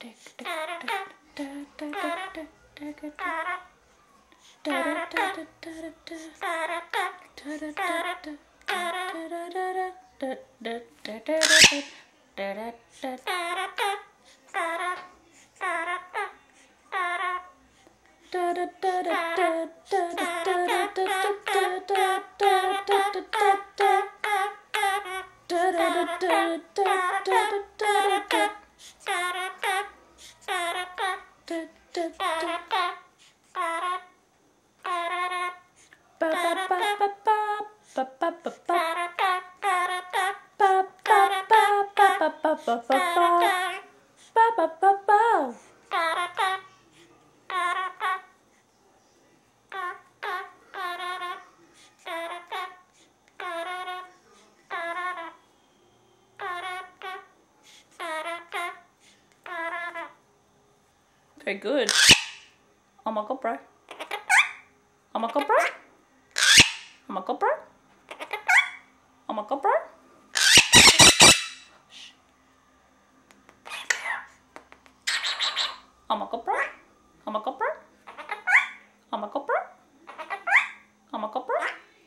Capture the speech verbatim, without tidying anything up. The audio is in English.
Very good. Oh my god, bro. Oh my god, bro. Oh my god, bro. Oh my god, bro. Oh my god, bro. Oh my god, bro. Oh my god,